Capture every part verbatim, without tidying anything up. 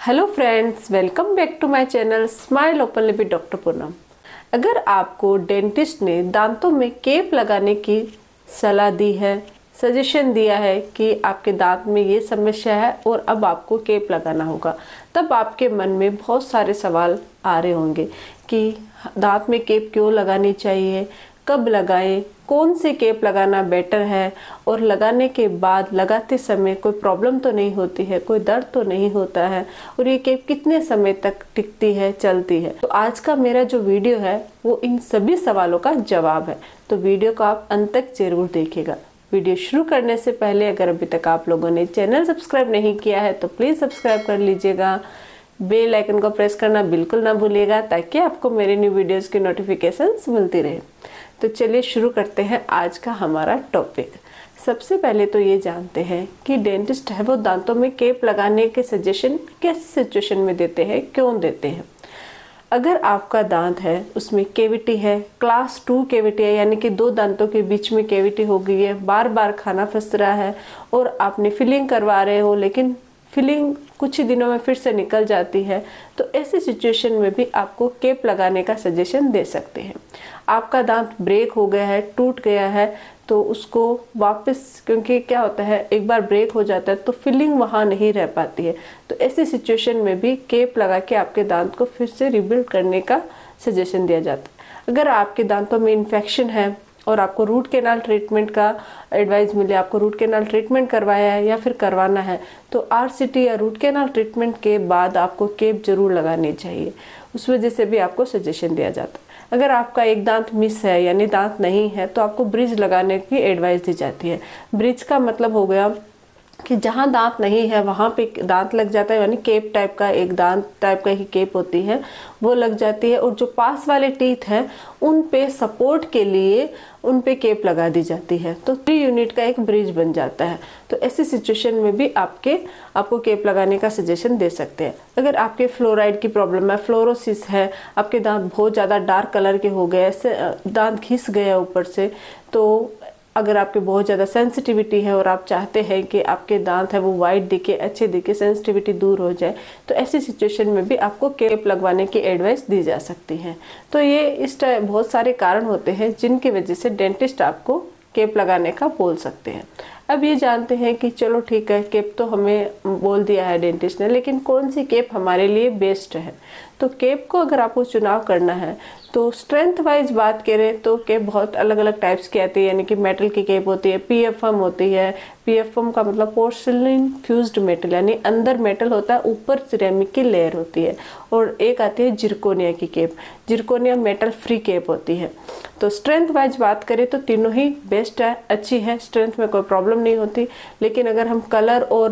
Hello friends, welcome back to my channel smile openly with doctor Poonam. अगर आपको dentist ने दांतों में केप लगाने की सलाह दी है, सजेशन दिया है कि आपके दांत में ये समस्या है और अब आपको केप लगाना होगा, तब आपके मन में बहुत सारे सवाल आ रहे होंगे कि दांत में केप क्यों लगानी चाहिए, कब लगाएं, कौन सी केप लगाना बेटर है और लगाने के बाद लगाते समय कोई प्रॉब्लम तो नहीं होती है, कोई दर्द तो नहीं होता है और ये केप कितने समय तक टिकती है, चलती है। तो आज का मेरा जो वीडियो है वो इन सभी सवालों का जवाब है, तो वीडियो को आप अंत तक जरूर देखिएगा। वीडियो शुरू करने से पहले अगर अभी तक आप लोगों ने चैनल सब्सक्राइब नहीं किया है तो प्लीज़ सब्सक्राइब कर लीजिएगा। बेल आइकन को प्रेस करना बिल्कुल ना भूलिएगा ताकि आपको मेरे न्यू वीडियोस की नोटिफिकेशंस मिलती रहे। तो चलिए शुरू करते हैं आज का हमारा टॉपिक। सबसे पहले तो ये जानते हैं कि डेंटिस्ट है वो दांतों में केप लगाने के सजेशन किस सिचुएशन में देते हैं, क्यों देते हैं। अगर आपका दांत है उसमें केविटी है, क्लास टू केविटी है, यानी कि दो दांतों के बीच में केविटी हो गई है, बार बार खाना फंस रहा है और आपने फिलिंग करवा रहे हो लेकिन फिलिंग कुछ ही दिनों में फिर से निकल जाती है, तो ऐसी सिचुएशन में भी आपको केप लगाने का सजेशन दे सकते हैं। आपका दांत ब्रेक हो गया है, टूट गया है, तो उसको वापस, क्योंकि क्या होता है एक बार ब्रेक हो जाता है तो फिलिंग वहाँ नहीं रह पाती है, तो ऐसी सिचुएशन में भी केप लगा के आपके दांत को फिर से रिबिल्ड करने का सजेशन दिया जाता है। अगर आपके दांतों में इन्फेक्शन है और आपको रूट कैनाल ट्रीटमेंट का एडवाइस मिले, आपको रूट कैनाल ट्रीटमेंट करवाया है या फिर करवाना है, तो आरसीटी या रूट कैनाल ट्रीटमेंट के बाद आपको केप जरूर लगानी चाहिए। उस वजह से भी आपको सजेशन दिया जाता है। अगर आपका एक दांत मिस है यानी दांत नहीं है तो आपको ब्रिज लगाने की एडवाइस दी जाती है। ब्रिज का मतलब हो गया कि जहाँ दांत नहीं है वहाँ पे दांत लग जाता है, यानी केप टाइप का, एक दांत टाइप का ही केप होती है वो लग जाती है और जो पास वाले टीथ हैं उन पे सपोर्ट के लिए उन पे केप लगा दी जाती है, तो थ्री यूनिट का एक ब्रिज बन जाता है। तो ऐसी सिचुएशन में भी आपके आपको केप लगाने का सजेशन दे सकते हैं। अगर आपके फ्लोराइड की प्रॉब्लम है, फ्लोरोसिस है, आपके दांत बहुत ज़्यादा डार्क कलर के हो गए, ऐसे दांत घिस गए ऊपर से, तो अगर आपके बहुत ज़्यादा सेंसिटिविटी है और आप चाहते हैं कि आपके दांत है वो वाइट दिखे, अच्छे दिखे, सेंसिटिविटी दूर हो जाए, तो ऐसी सिचुएशन में भी आपको केप लगवाने की एडवाइस दी जा सकती है। तो ये इस टाइप बहुत सारे कारण होते हैं जिनकी वजह से डेंटिस्ट आपको केप लगाने का बोल सकते हैं। अब ये जानते हैं कि चलो ठीक है, केप तो हमें बोल दिया है डेंटिस्ट ने, लेकिन कौन सी केप हमारे लिए बेस्ट है। तो केप को अगर आपको चुनाव करना है तो स्ट्रेंथ वाइज बात करें तो केप बहुत अलग अलग टाइप्स की आती है, यानी कि मेटल की केप होती है, पीएफएम होती है। पीएफएम का मतलब पोर्सिलिन फ्यूज्ड मेटल, यानी अंदर मेटल होता है, ऊपर सिरेमिक की लेयर होती है। और एक आती है जिरकोनिया की cap, zirconia metal free cap होती है। तो स्ट्रेंथ वाइज बात करें तो तीनों ही बेस्ट है, अच्छी है, स्ट्रेंथ में कोई प्रॉब्लम नहीं होती। लेकिन अगर हम कलर और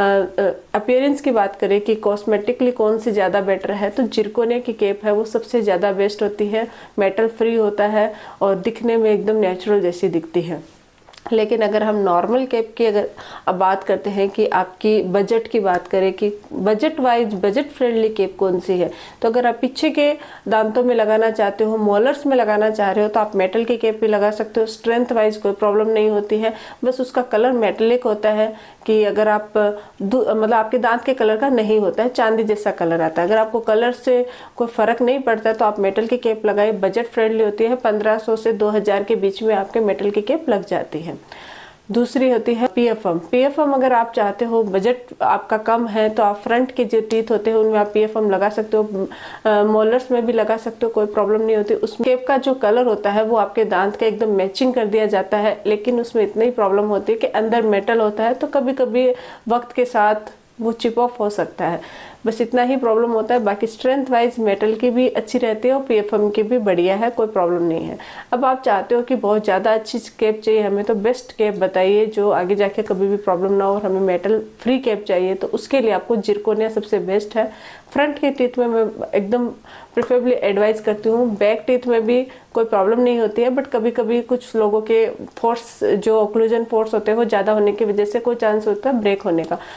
अपीयरेंस की बात करें कि कॉस्मेटिकली कौन सी ज़्यादा बेटर है, तो जिरकोनिया की केप है वो सबसे ज़्यादा बेस्ट होती है, मेटल फ्री होता है और दिखने में एकदम नेचुरल जैसी दिखती है। लेकिन अगर हम नॉर्मल केप की अगर अब बात करते हैं कि आपकी बजट की बात करें कि budget wise budget friendly cap कौन सी है, तो अगर आप पीछे के दांतों में लगाना चाहते हो, मोलर्स में लगाना चाह रहे हो, तो आप मेटल की केप भी लगा सकते हो। स्ट्रेंथ वाइज कोई प्रॉब्लम नहीं होती है, बस उसका कलर मेटेलिक होता है कि अगर आप मतलब आपके दांत के कलर का नहीं होता है, चांदी जैसा कलर आता है। अगर आपको कलर से कोई फ़र्क नहीं पड़ता है तो आप मेटल की केप लगाए, बजट फ्रेंडली होती है, पंद्रह सौ से दो हज़ार के बीच में आपके मेटल की केप लग जाती है। दूसरी होती है पीएफएम। पीएफएम अगर आप चाहते हो, बजट आपका कम है, तो आप फ्रंट के जो टीथ होते हैं उनमें आप पीएफएम लगा सकते हो, मोलर्स में भी लगा सकते हो, कोई प्रॉब्लम नहीं होती। उस केप का जो कलर होता है वो आपके दांत का एकदम मैचिंग कर दिया जाता है, लेकिन उसमें इतनी प्रॉब्लम होती है कि अंदर मेटल होता है, तो कभी कभी वक्त के साथ वो चिप ऑफ हो सकता है, बस इतना ही प्रॉब्लम होता है। बाकी स्ट्रेंथ वाइज मेटल की भी अच्छी रहती है और पीएफएम की भी बढ़िया है, कोई प्रॉब्लम नहीं है। अब आप चाहते हो कि बहुत ज़्यादा अच्छी केप चाहिए हमें, तो बेस्ट केप बताइए जो आगे जाके कभी भी प्रॉब्लम ना हो और हमें मेटल फ्री केप चाहिए, तो उसके लिए आपको जिरकोनिया सबसे बेस्ट है। फ्रंट के टीथ में मैं एकदम प्रेफरेबली एडवाइस करती हूँ। बैक टीथ में भी कोई प्रॉब्लम नहीं होती है, बट कभी कभी कुछ लोगों के फोर्स जो ऑक्लूजन फोर्स होते हैं वो ज़्यादा होने की वजह से कोई चांस होता है ब्रेक होने का।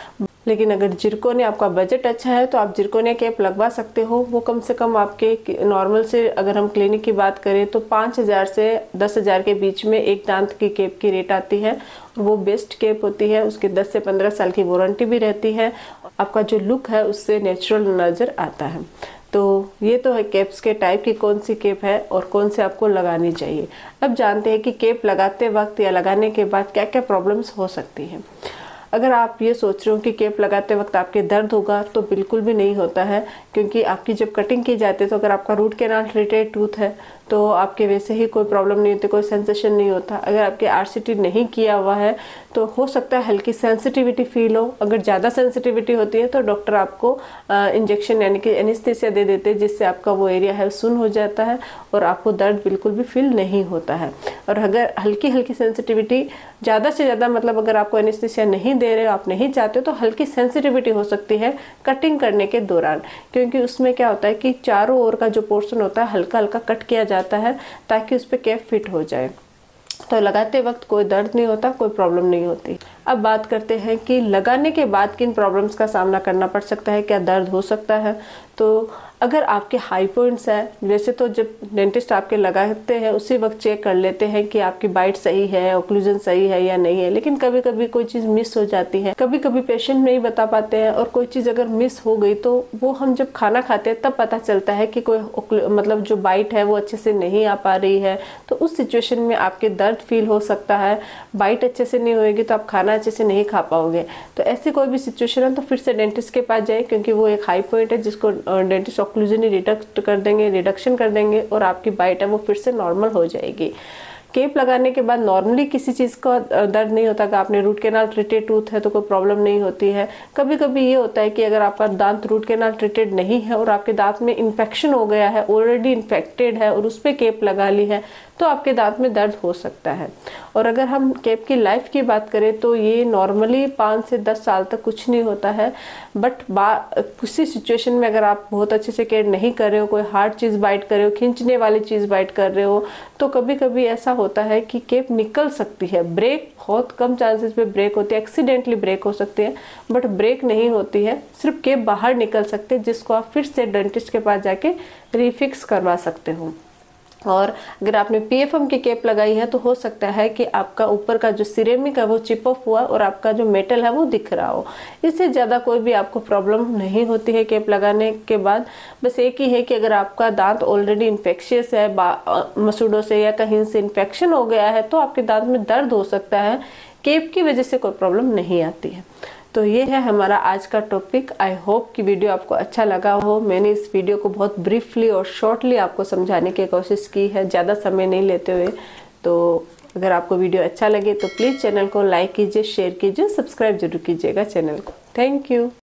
लेकिन अगर जिरकोनिया आपका बजट अच्छा है तो आप जिरकोनिया कैप लगवा सकते हो। वो कम से कम आपके नॉर्मल से अगर हम क्लिनिक की बात करें तो पाँच हज़ार से दस हज़ार के बीच में एक दांत की कैप की रेट आती है। वो बेस्ट कैप होती है, उसकी दस से पंद्रह साल की वारंटी भी रहती है। आपका जो लुक है उससे नेचुरल नज़र आता है। तो ये तो है कैप्स के टाइप की कौन सी कैप है और कौन से आपको लगानी चाहिए। अब जानते हैं कि कैप लगाते वक्त या लगाने के बाद क्या क्या प्रॉब्लम्स हो सकती हैं। अगर आप ये सोच रहे हो कि कैप लगाते वक्त आपके दर्द होगा तो बिल्कुल भी नहीं होता है, क्योंकि आपकी जब कटिंग की जाती है तो अगर आपका रूट कैनाल ट्रीटेड टूथ है तो आपके वैसे ही कोई प्रॉब्लम नहीं होती, कोई सेंसेशन नहीं होता। अगर आपके आरसीटी नहीं किया हुआ है तो हो सकता है हल्की सेंसिटिविटी फील हो। अगर ज़्यादा सेंसिटिविटी होती है तो डॉक्टर आपको इंजेक्शन यानी कि एनेस्थीसिया दे देते हैं, जिससे आपका वो एरिया है सुन्न हो जाता है और आपको दर्द बिल्कुल भी फील नहीं होता है। और अगर हल्की हल्की सेंसिटिविटी ज़्यादा से ज़्यादा मतलब अगर आपको एनेस्थीसिया नहीं दे रहे हो, आप नहीं चाहते तो हल्की सेंसिटिविटी हो सकती है कटिंग करने के दौरान, क्योंकि उसमें क्या होता है कि चारों ओर का जो पोर्शन होता है हल्का हल्का कट किया जाता है ताकि उस पर कैप फिट हो जाए। तो लगाते वक्त कोई दर्द नहीं होता, कोई प्रॉब्लम नहीं होती। अब बात करते हैं कि लगाने के बाद किन प्रॉब्लम्स का सामना करना पड़ सकता है, क्या दर्द हो सकता है। तो अगर आपके हाई पॉइंट्स हैं, वैसे तो जब डेंटिस्ट आपके लगाते हैं उसी वक्त चेक कर लेते हैं कि आपकी बाइट सही है, ओक्लूजन सही है या नहीं है, लेकिन कभी कभी कोई चीज़ मिस हो जाती है, कभी कभी पेशेंट नहीं बता पाते हैं और कोई चीज़ अगर मिस हो गई तो वो हम जब खाना खाते हैं तब पता चलता है कि कोई मतलब जो बाइट है वो अच्छे से नहीं आ पा रही है। तो उस सिचुएशन में आपके दर्द फील हो सकता है, बाइट अच्छे से नहीं होएगी तो आप खाना अच्छे से नहीं खा पाओगे। तो ऐसी कोई भी सिचुएशन है तो फिर से डेंटिस्ट के पास जाए, क्योंकि वो एक हाई पॉइंट है जिसको डेंटिस्ट ऑक्लूजन रिडक्ट कर देंगे, रिडक्शन कर देंगे और आपकी बाइट है वो फिर से नॉर्मल हो जाएगी। कैप लगाने के बाद नॉर्मली किसी चीज़ का दर्द नहीं होता। कि आपने रूट कैनाल ट्रीटेड टूथ है तो कोई प्रॉब्लम नहीं होती है। कभी कभी ये होता है कि अगर आपका दांत रूट कैनाल ट्रीटेड नहीं है और आपके दांत में इन्फेक्शन हो गया है, ऑलरेडी इन्फेक्टेड है और उस पर कैप लगा ली है तो आपके दांत में दर्द हो सकता है। और अगर हम कैप की लाइफ की बात करें तो ये नॉर्मली पाँच से दस साल तक कुछ नहीं होता है। बट किसी सिचुएशन में अगर आप बहुत अच्छे से केयर नहीं कर रहे हो, कोई हार्ड चीज़ बाइट कर रहे हो, खींचने वाली चीज़ बाइट कर रहे हो, तो कभी कभी ऐसा होता है कि कैप निकल सकती है। ब्रेक बहुत कम चांसेस पे ब्रेक होती है, एक्सीडेंटली ब्रेक हो सकती है, बट ब्रेक नहीं होती है, सिर्फ कैप बाहर निकल सकते हैं, जिसको आप फिर से डेंटिस्ट के पास जाके रिफिक्स करवा सकते हो। और अगर आपने पीएफएम की कैप लगाई है तो हो सकता है कि आपका ऊपर का जो सिरेमिक है वो चिप ऑफ हुआ और आपका जो मेटल है वो दिख रहा हो। इससे ज़्यादा कोई भी आपको प्रॉब्लम नहीं होती है कैप लगाने के बाद। बस एक ही है कि अगर आपका दांत ऑलरेडी इन्फेक्शियस है, मसूड़ों से या कहीं से इन्फेक्शन हो गया है तो आपके दांत में दर्द हो सकता है। कैप की वजह से कोई प्रॉब्लम नहीं आती है। तो ये है हमारा आज का टॉपिक। आई होप कि वीडियो आपको अच्छा लगा हो। मैंने इस वीडियो को बहुत ब्रीफली और शॉर्टली आपको समझाने की कोशिश की है, ज़्यादा समय नहीं लेते हुए। तो अगर आपको वीडियो अच्छा लगे तो प्लीज़ चैनल को लाइक कीजिए, शेयर कीजिए, सब्सक्राइब जरूर कीजिएगा चैनल को। Thank you.